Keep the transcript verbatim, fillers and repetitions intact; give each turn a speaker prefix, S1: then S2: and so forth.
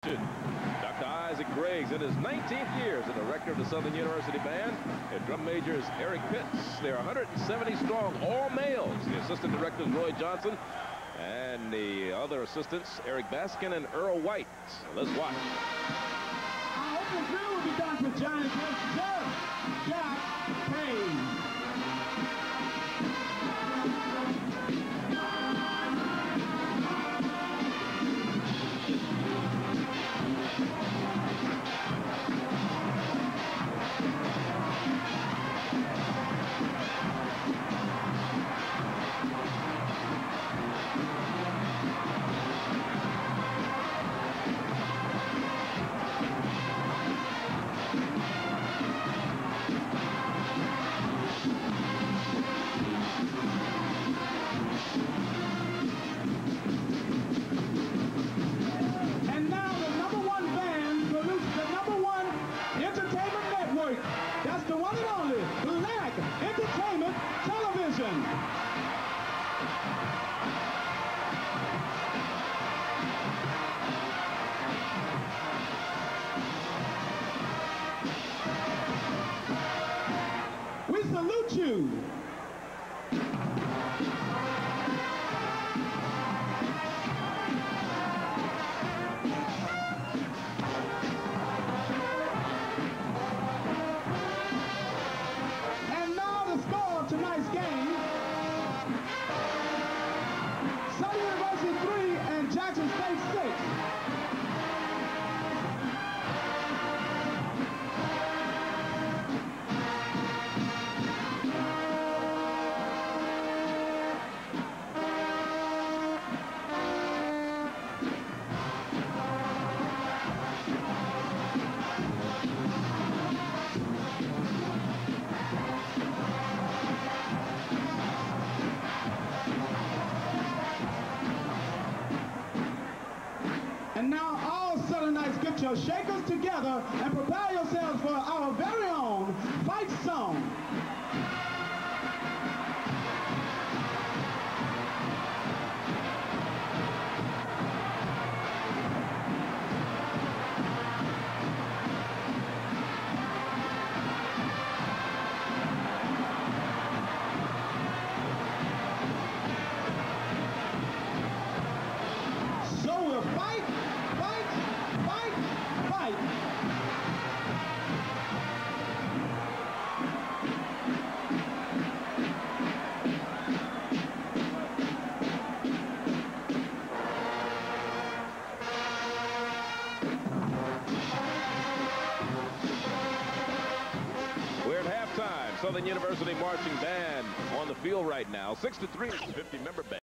S1: Doctor Isaac Griggs in his nineteenth year as the director of the Southern University Band. And drum major is Eric Pitts. They're one hundred seventy strong, all males. The assistant director is Roy Johnson. And the other assistants, Eric Baskin and Earl White. So let's watch.
S2: Our opening drill will be done for Johnny Sir Jack Payne. That's the one and only Black Entertainment Television. We salute you. Tonight's game, Southern University three and Jackson State six. And now all Southernites, get your shakers together and prepare yourselves for our very own fight song. So we'll fight.
S1: We're at halftime. Southern University Marching Band on the field right now. six to three, fifty member band.